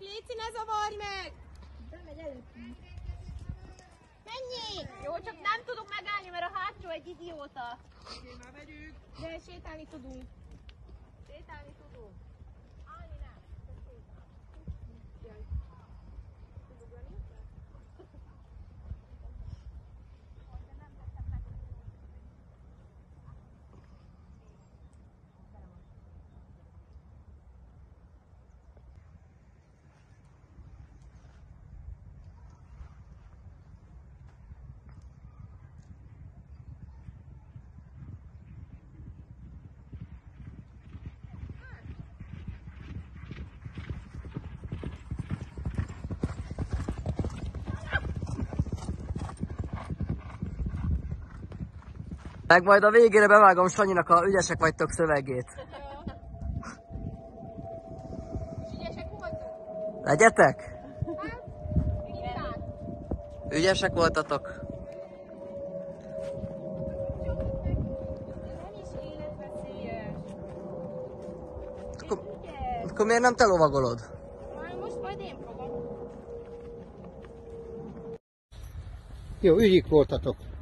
Léci, ne zavarj meg! Bemegy előttünk. Mennyi? Jó, csak nem tudunk megállni, mert a hátsó egy idióta. Oké, már megyünk. De sétálni tudunk. Sétálni tudunk. Állni nem. Tud ugrani? Meg majd a végére bevágom Sanyinak a ügyesek vagytok szövegét. Ügyesek voltunk? Legyetek? Hát, igen. Ügyesek voltatok? Nem is életveszélyes. Akkor miért nem te lovagolod? Most majd én fogom. Jó, ügyik voltatok.